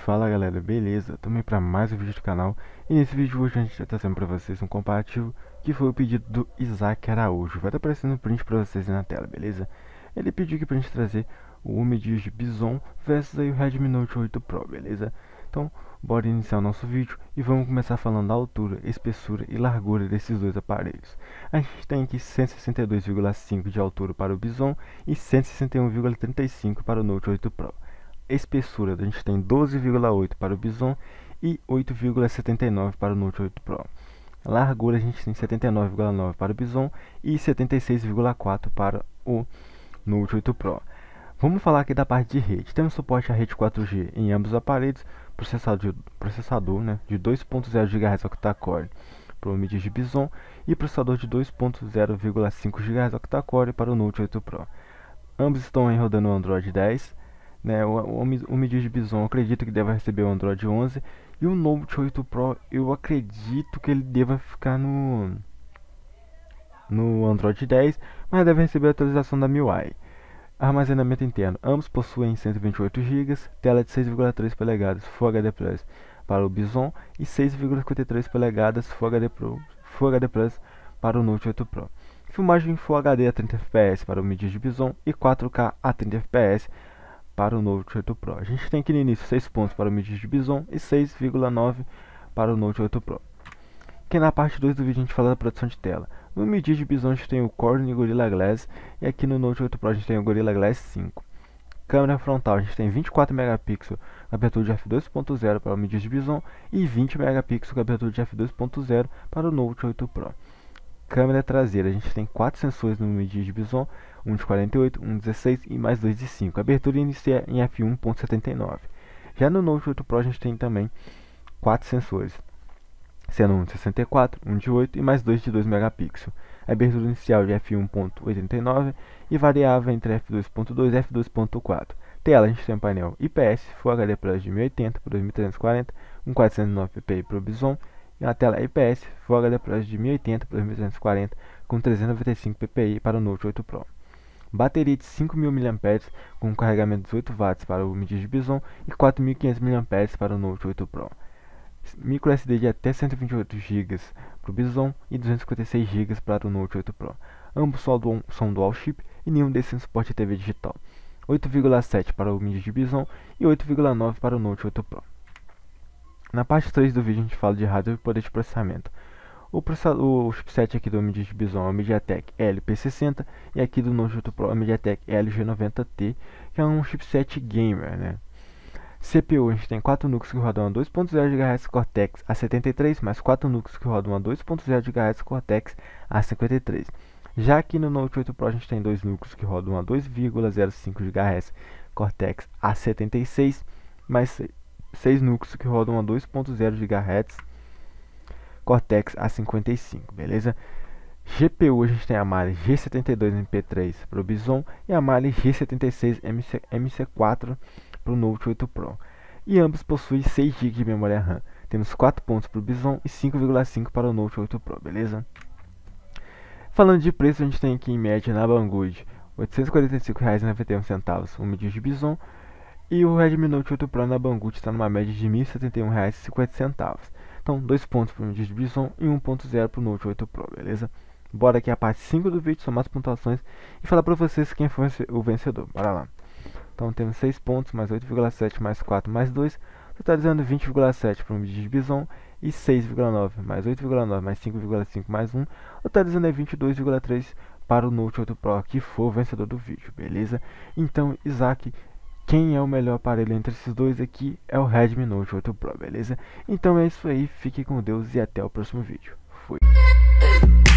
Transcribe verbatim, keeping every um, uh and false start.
Fala galera, beleza? Também para mais um vídeo do canal. E nesse vídeo hoje a gente está trazendo para vocês um comparativo que foi o pedido do Isaac Araújo. Vai estar aparecendo um print para vocês aí na tela, beleza? Ele pediu aqui para a gente trazer o Omid Bison versus aí o Redmi Note oito Pro, beleza? Então, bora iniciar o nosso vídeo e vamos começar falando da altura, espessura e largura desses dois aparelhos. A gente tem aqui cento e sessenta e dois vírgula cinco de altura para o Bison e cento e sessenta e um vírgula trinta e cinco para o Note oito Pro. Espessura, a gente tem doze vírgula oito para o Bison e oito vírgula setenta e nove para o Note oito Pro. Largura, a gente tem setenta e nove vírgula nove para o Bison e setenta e seis vírgula quatro para o Note oito Pro. Vamos falar aqui da parte de rede. Temos suporte à rede quatro G em ambos os aparelhos, processador, processador né, de dois ponto zero gigahertz octa-core para o Omid Bison e processador de dois ponto zero vírgula cinco gigahertz octa-core para o Note oito Pro. Ambos estão aí rodando o Android dez. Né, o, o, o Omid Bison eu acredito que deva receber o Android onze e o Note oito Pro eu acredito que ele deva ficar no no Android dez, mas deve receber a atualização da M I U I. Armazenamento interno, ambos possuem cento e vinte e oito gigas, tela de seis vírgula três polegadas Full H D Plus para o Bison e seis vírgula cinquenta e três polegadas Full H D, Pro, Full H D Plus para o Note oito Pro. Filmagem Full H D a trinta F P S para o Omid Bison e quatro K a trinta F P S para o Note oito Pro. A gente tem aqui no início seis pontos para o Omid Bison e seis vírgula nove para o Note oito Pro. Aqui na parte dois do vídeo a gente fala da produção de tela. No Omid Bison a gente tem o Corning Gorilla Glass e aqui no Note oito Pro a gente tem o Gorilla Glass cinco. Câmera frontal, a gente tem vinte e quatro megapixels com abertura de f dois ponto zero para o Omid Bison e vinte megapixels com abertura de f dois ponto zero para o Note oito Pro. Câmera traseira, a gente tem quatro sensores no Omid Bison, um de quarenta e oito, um de dezesseis e mais dois de cinco. A abertura inicia em f um ponto setenta e nove. Já no Note oito Pro a gente tem também quatro sensores, sendo um de sessenta e quatro, um de oito e mais dois de dois megapixels. A abertura inicial de f um ponto oitenta e nove e variável entre f dois ponto dois e f dois ponto quatro. Tela, a gente tem um painel I P S Full H D Plus de mil e oitenta por dois mil trezentos e quarenta, com quatrocentos e nove ppi para o Bison, e uma tela I P S Full H D Plus de mil e oitenta por dois mil trezentos e quarenta, com trezentos e noventa e cinco ppi para o Note oito Pro. Bateria de cinco mil miliampères hora com carregamento de dezoito watts para o Omid Bison e quatro mil e quinhentos miliampères hora para o Note oito Pro. Micro S D de até cento e vinte e oito gigas para o Bison e duzentos e cinquenta e seis gigas para o Note oito Pro. Ambos são dual chip e nenhum desses tem suporte a T V digital. oito vírgula sete para o Omid Bison e oito vírgula nove para o Note oito Pro. Na parte três do vídeo a gente fala de hardware e poder de processamento. O, o chipset aqui do Omid Bison é o MediaTek L P sessenta e aqui do Note oito Pro é o MediaTek L G noventa T, que é um chipset gamer, né? C P U, a gente tem quatro núcleos que rodam a dois ponto zero gigahertz Cortex A setenta e três, mais quatro núcleos que rodam a dois ponto zero gigahertz Cortex A cinquenta e três. Já aqui no Note oito Pro a gente tem dois núcleos que rodam a dois vírgula zero cinco gigahertz Cortex A setenta e seis, mais seis núcleos que rodam a dois ponto zero gigahertz Cortex A cinquenta e cinco, beleza? G P U, a gente tem a Mali G setenta e dois M P três para o Bison e a Mali G setenta e seis M C quatro para o Note oito Pro. E ambos possuem seis gigas de memória RAM. Temos quatro pontos para o Bison e cinco vírgula cinco para o Note oito Pro, beleza? Falando de preço, a gente tem aqui em média na Banggood oitocentos e quarenta e cinco reais e noventa e um centavos o Omid Bison e o Redmi Note oito Pro na Banggood está numa média de mil e setenta e um reais e cinquenta centavos. Então, dois pontos para o Omid Bison e um ponto zero para o Note oito Pro, beleza? Bora aqui a parte cinco do vídeo, somar as pontuações e falar para vocês quem foi o vencedor. Bora lá. Então, temos seis pontos, mais oito vírgula sete, mais quatro, mais dois, totalizando vinte vírgula sete para o Omid Bison e seis vírgula nove, mais oito vírgula nove, mais cinco vírgula cinco, mais um, totalizando vinte e dois vírgula três para o Note oito Pro, que foi o vencedor do vídeo, beleza? Então, Isaac, quem é o melhor aparelho entre esses dois aqui é o Redmi Note oito Pro, beleza? Então é isso aí, fique com Deus e até o próximo vídeo. Fui!